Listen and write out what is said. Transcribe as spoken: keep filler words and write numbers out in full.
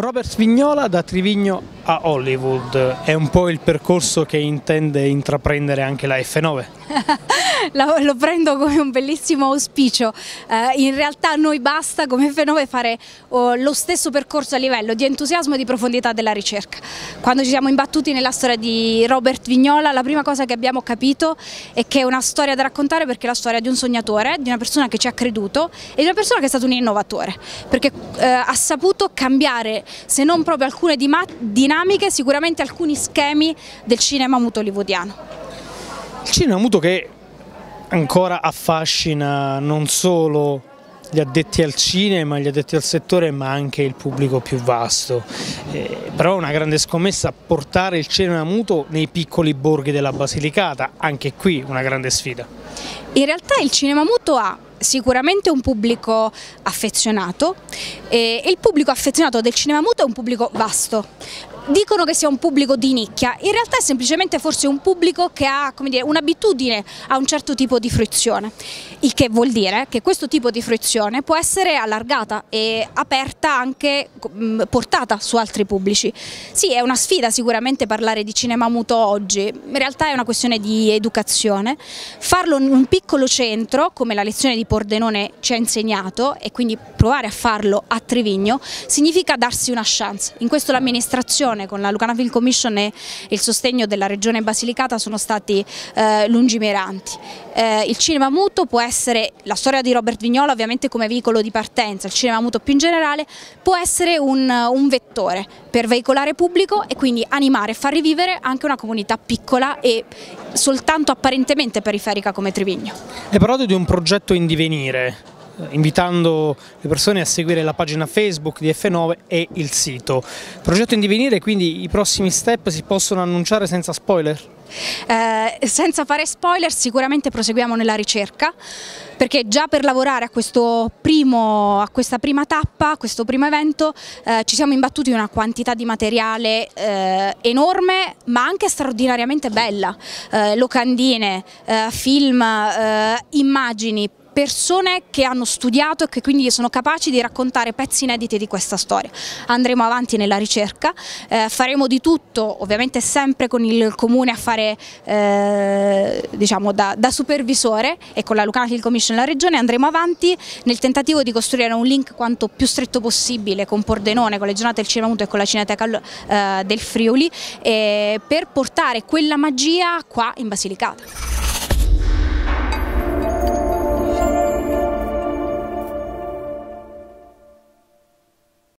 Robert Vignola da Trivigno a Hollywood, è un po' il percorso che intende intraprendere anche la F nove? Lo prendo come un bellissimo auspicio, eh, in realtà a noi basta come F nove fare oh, lo stesso percorso a livello di entusiasmo e di profondità della ricerca. Quando ci siamo imbattuti nella storia di Robert Vignola, la prima cosa che abbiamo capito è che è una storia da raccontare perché è la storia di un sognatore, di una persona che ci ha creduto e di una persona che è stato un innovatore, perché eh, ha saputo cambiare, se non proprio alcune dinamiche, sicuramente alcuni schemi del cinema muto hollywoodiano. Il cinema muto che ancora affascina non solo gli addetti al cinema, gli addetti al settore, ma anche il pubblico più vasto. Eh, però è una grande scommessa portare il cinema muto nei piccoli borghi della Basilicata, anche qui una grande sfida. In realtà il cinema muto ha sicuramente un pubblico affezionato e il pubblico affezionato del cinema muto è un pubblico vasto. Dicono che sia un pubblico di nicchia, in realtà è semplicemente forse un pubblico che ha un'abitudine a un certo tipo di fruizione, il che vuol dire che questo tipo di fruizione può essere allargata e aperta anche, portata su altri pubblici. Sì, è una sfida sicuramente parlare di cinema muto oggi, in realtà è una questione di educazione, farlo in un piccolo centro come la lezione di Pordenone ci ha insegnato e quindi provare a farlo a Trivigno significa darsi una chance. In questo l'amministrazione con la Lucana Film Commission e il sostegno della Regione Basilicata sono stati eh, lungimiranti. Eh, il cinema muto può essere, la storia di Robert Vignola ovviamente come veicolo di partenza, il cinema muto più in generale può essere un, un vettore per veicolare pubblico e quindi animare e far rivivere anche una comunità piccola e soltanto apparentemente periferica come Trivigno. Hai parlato di un progetto in divenire, invitando le persone a seguire la pagina Facebook di F nove e il sito. Progetto in divenire, quindi i prossimi step si possono annunciare senza spoiler? Eh, senza fare spoiler, sicuramente proseguiamo nella ricerca, perché già per lavorare a, questo primo, a questa prima tappa, a questo primo evento, eh, ci siamo imbattuti in una quantità di materiale eh, enorme ma anche straordinariamente bella, eh, locandine, eh, film, eh, immagini, persone che hanno studiato e che quindi sono capaci di raccontare pezzi inediti di questa storia. Andremo avanti nella ricerca, eh, faremo di tutto, ovviamente sempre con il comune a fare eh, diciamo da, da supervisore e con la Lucana Film Commission e la regione andremo avanti nel tentativo di costruire un link quanto più stretto possibile con Pordenone, con le giornate del cinema muto e con la Cineteca eh, del Friuli, eh, per portare quella magia qua in Basilicata.